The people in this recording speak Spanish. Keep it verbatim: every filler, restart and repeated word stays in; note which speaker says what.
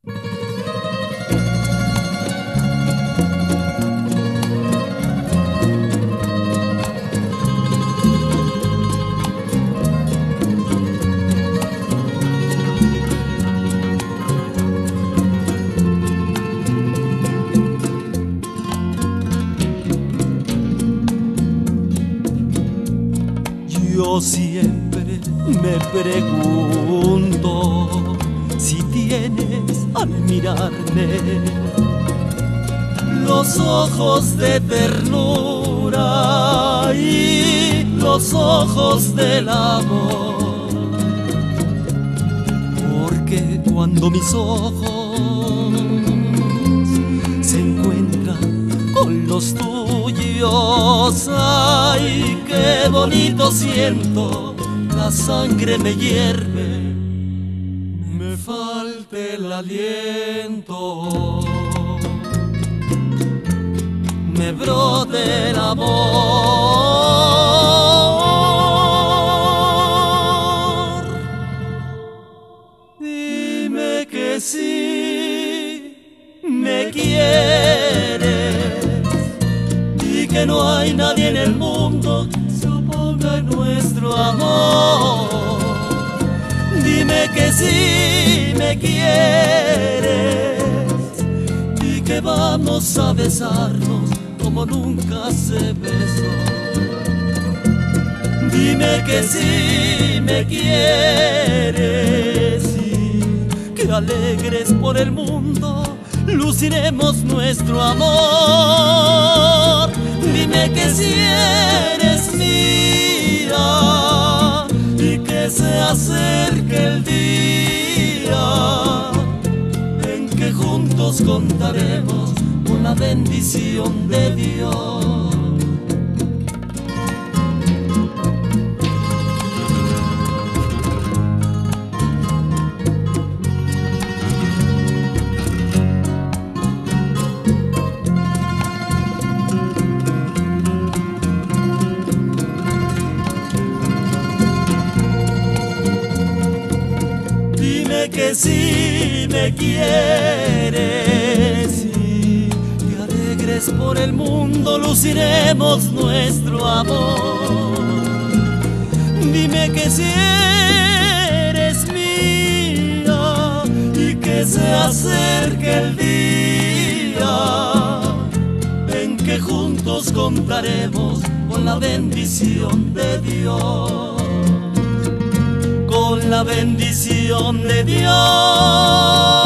Speaker 1: Yo siempre me pregunto si tienes al mirarme los ojos de ternura y los ojos del amor, porque cuando mis ojos se encuentran con los tuyos, ay, qué bonito siento, la sangre me hierve, me falta el aliento, me brota el amor. Dime que sí me quieres y que no hay nadie en el mundo que se oponga a nuestro amor. Dime que sí me quieres y que vamos a besarnos como nunca se besó. Dime que sí me quieres y que alegres por el mundo luciremos nuestro amor. Dime que si eres mía y que se acerque el día en que juntos contaremos con la bendición de Dios. Dime que si me quieres y que alegres por el mundo luciremos nuestro amor. Dime que si eres mía y que se acerque el día en que juntos contaremos con la bendición de Dios. Con la bendición de Dios.